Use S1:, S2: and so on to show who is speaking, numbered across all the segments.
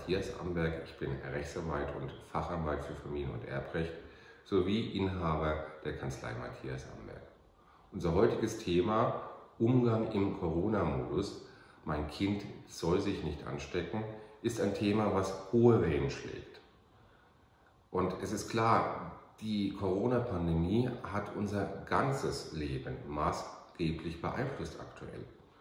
S1: Matthias Amberg, ich bin Rechtsanwalt und Fachanwalt für Familien- und Erbrecht sowie Inhaber der Kanzlei Matthias Amberg. Unser heutiges Thema: Umgang im Corona-Modus. Mein Kind soll sich nicht anstecken, ist ein Thema, was hohe Wellen schlägt. Und es ist klar, die Corona-Pandemie hat unser ganzes Leben maßgeblich beeinflusst aktuell.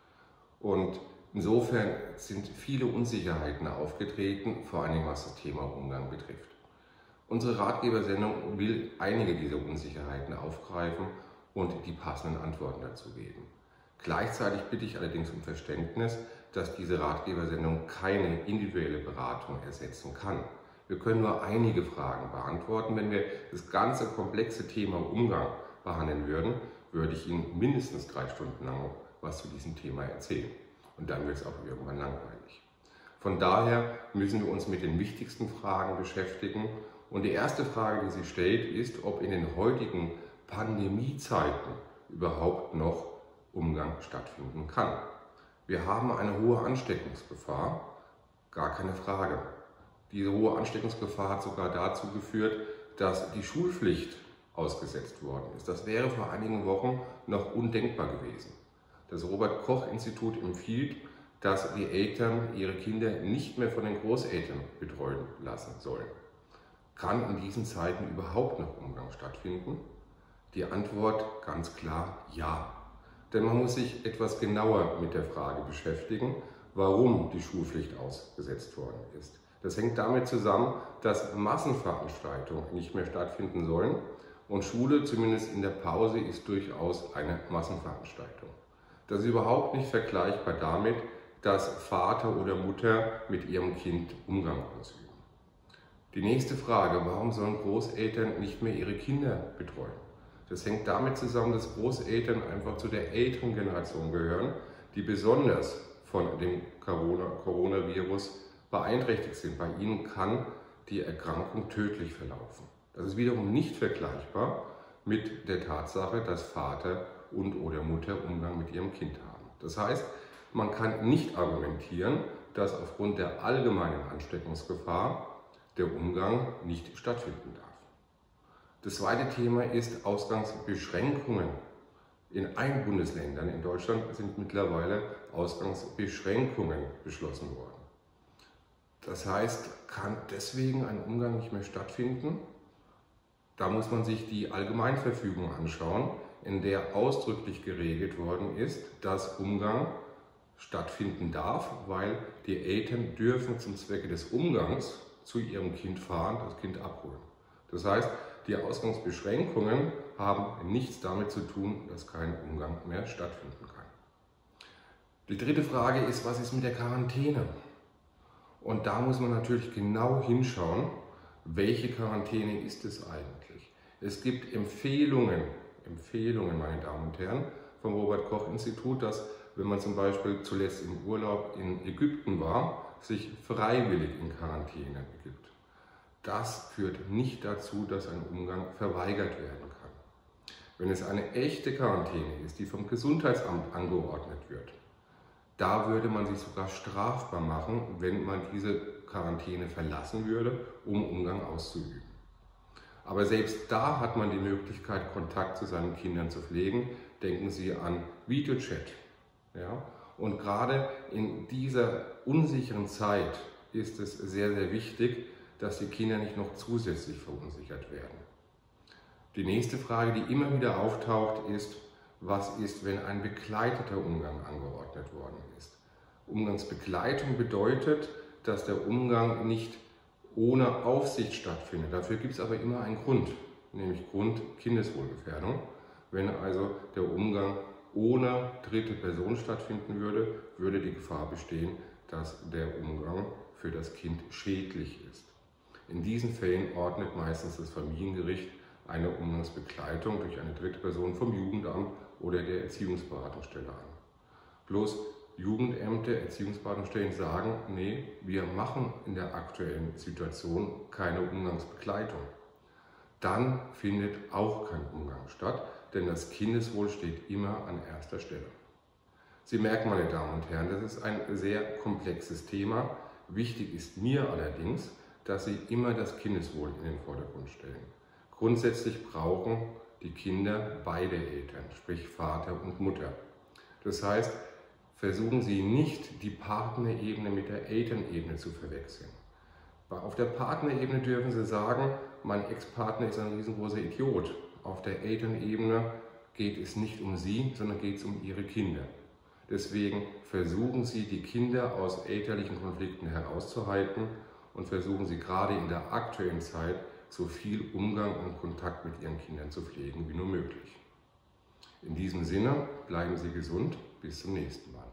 S1: Und insofern sind viele Unsicherheiten aufgetreten, vor allem was das Thema Umgang betrifft. Unsere Ratgebersendung will einige dieser Unsicherheiten aufgreifen und die passenden Antworten dazu geben. Gleichzeitig bitte ich allerdings um Verständnis, dass diese Ratgebersendung keine individuelle Beratung ersetzen kann. Wir können nur einige Fragen beantworten. Wenn wir das ganze komplexe Thema Umgang behandeln würden, würde ich Ihnen mindestens 3 Stunden lang was zu diesem Thema erzählen. Und dann wird es auch irgendwann langweilig. Von daher müssen wir uns mit den wichtigsten Fragen beschäftigen. Und die erste Frage, die sich stellt, ist, ob in den heutigen Pandemiezeiten überhaupt noch Umgang stattfinden kann. Wir haben eine hohe Ansteckungsgefahr, gar keine Frage. Diese hohe Ansteckungsgefahr hat sogar dazu geführt, dass die Schulpflicht ausgesetzt worden ist. Das wäre vor einigen Wochen noch undenkbar gewesen. Das Robert-Koch-Institut empfiehlt, dass die Eltern ihre Kinder nicht mehr von den Großeltern betreuen lassen sollen. Kann in diesen Zeiten überhaupt noch Umgang stattfinden? Die Antwort ganz klar: ja. Denn man muss sich etwas genauer mit der Frage beschäftigen, warum die Schulpflicht ausgesetzt worden ist. Das hängt damit zusammen, dass Massenveranstaltungen nicht mehr stattfinden sollen und Schule, zumindest in der Pause, ist durchaus eine Massenveranstaltung. Das ist überhaupt nicht vergleichbar damit, dass Vater oder Mutter mit ihrem Kind Umgang ausüben. Die nächste Frage: Warum sollen Großeltern nicht mehr ihre Kinder betreuen? Das hängt damit zusammen, dass Großeltern einfach zu der älteren Generation gehören, die besonders von dem Coronavirus beeinträchtigt sind. Bei ihnen kann die Erkrankung tödlich verlaufen. Das ist wiederum nicht vergleichbar mit der Tatsache, dass Vater und/oder Mutter Umgang mit ihrem Kind haben. Das heißt, man kann nicht argumentieren, dass aufgrund der allgemeinen Ansteckungsgefahr der Umgang nicht stattfinden darf. Das zweite Thema ist Ausgangsbeschränkungen. In allen Bundesländern in Deutschland sind mittlerweile Ausgangsbeschränkungen beschlossen worden. Das heißt, kann deswegen ein Umgang nicht mehr stattfinden? Da muss man sich die Allgemeinverfügung anschauen, in der ausdrücklich geregelt worden ist, dass Umgang stattfinden darf, weil die Eltern dürfen zum Zwecke des Umgangs zu ihrem Kind fahren, das Kind abholen. Das heißt, die Ausgangsbeschränkungen haben nichts damit zu tun, dass kein Umgang mehr stattfinden kann. Die dritte Frage ist, was ist mit der Quarantäne? Und da muss man natürlich genau hinschauen, welche Quarantäne ist es eigentlich. Es gibt Empfehlungen, meine Damen und Herren, vom Robert-Koch-Institut, dass, wenn man zum Beispiel zuletzt im Urlaub in Ägypten war, sich freiwillig in Quarantäne begibt. Das führt nicht dazu, dass ein Umgang verweigert werden kann. Wenn es eine echte Quarantäne ist, die vom Gesundheitsamt angeordnet wird, da würde man sich sogar strafbar machen, wenn man diese Quarantäne verlassen würde, um Umgang auszuüben. Aber selbst da hat man die Möglichkeit, Kontakt zu seinen Kindern zu pflegen. Denken Sie an Videochat. Ja? Und gerade in dieser unsicheren Zeit ist es sehr, sehr wichtig, dass die Kinder nicht noch zusätzlich verunsichert werden. Die nächste Frage, die immer wieder auftaucht, ist, was ist, wenn ein begleiteter Umgang angeordnet worden ist? Umgangsbegleitung bedeutet, dass der Umgang nicht ohne Aufsicht stattfindet. Dafür gibt es aber immer einen Grund, nämlich Grund Kindeswohlgefährdung. Wenn also der Umgang ohne dritte Person stattfinden würde, würde die Gefahr bestehen, dass der Umgang für das Kind schädlich ist. In diesen Fällen ordnet meistens das Familiengericht eine Umgangsbegleitung durch eine dritte Person vom Jugendamt oder der Erziehungsberatungsstelle an. Bloß Jugendämter, Erziehungsberatungsstellen sagen, nee, wir machen in der aktuellen Situation keine Umgangsbegleitung. Dann findet auch kein Umgang statt, denn das Kindeswohl steht immer an erster Stelle. Sie merken, meine Damen und Herren, das ist ein sehr komplexes Thema. Wichtig ist mir allerdings, dass Sie immer das Kindeswohl in den Vordergrund stellen. Grundsätzlich brauchen die Kinder beide Eltern, sprich Vater und Mutter. Das heißt, versuchen Sie nicht, die Partnerebene mit der Elternebene zu verwechseln. Auf der Partnerebene dürfen Sie sagen, mein Ex-Partner ist ein riesengroßer Idiot. Auf der Elternebene geht es nicht um Sie, sondern geht es um Ihre Kinder. Deswegen versuchen Sie, die Kinder aus elterlichen Konflikten herauszuhalten und versuchen Sie gerade in der aktuellen Zeit so viel Umgang und Kontakt mit Ihren Kindern zu pflegen wie nur möglich. In diesem Sinne, bleiben Sie gesund, bis zum nächsten Mal.